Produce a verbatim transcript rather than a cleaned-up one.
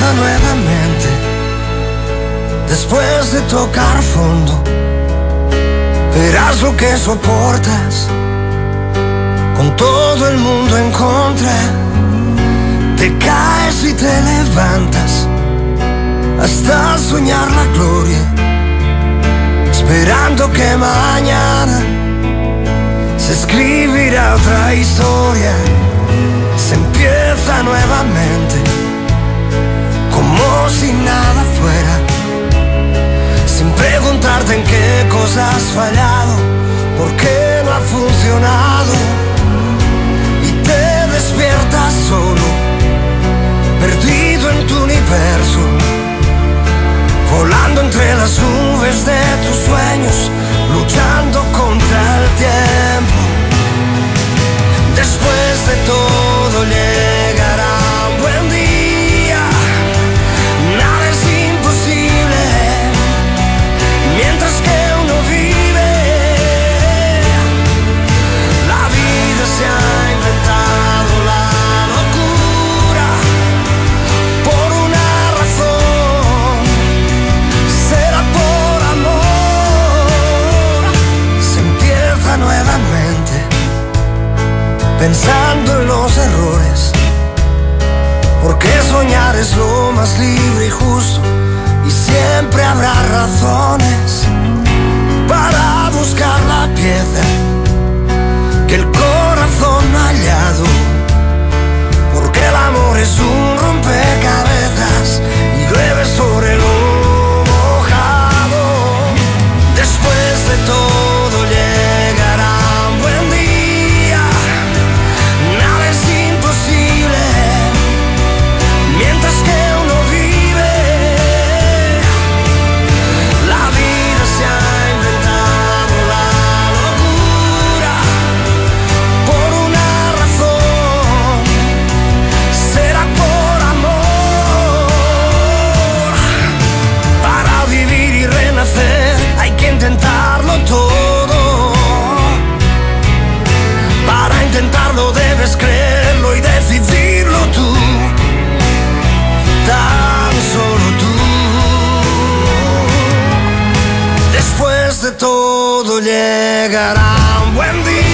nuevamente después de tocar fondo. Verás lo que soportas con todo el mundo en contra. Te caes y te levantas hasta soñar la gloria, esperando que mañana se escribirá otra historia. Se empieza nuevamente como si nada fuera, sin preguntarte en qué cosa has fallado, por qué no ha funcionado. Y te despiertas solo, perdido en tu universo, volando entre las nubes de tus sueños, luchando contra el tiempo. Después de todo llegará un buen día, nada es imposible mientras que uno vive. La vida se ha inventado la locura por una razón, será por amor. Se empieza nuevamente pensando en los errores, porque soñar es lo más libre y justo, y siempre habrá razones para buscar la pieza que el corazón ha hallado, porque el amor es un rompecabezas y llueve sobre lo mojado. Después de todo llegará un buen día, nada es imposible mientras que uno vive. La vida se ha inventado la locura por una razón, será por amor. Para vivir y renacer hay que intentarlo todo. Para intentarlo debes creerlo y decidirlo tú, tan solo tú. Después de todo llegará un buen día.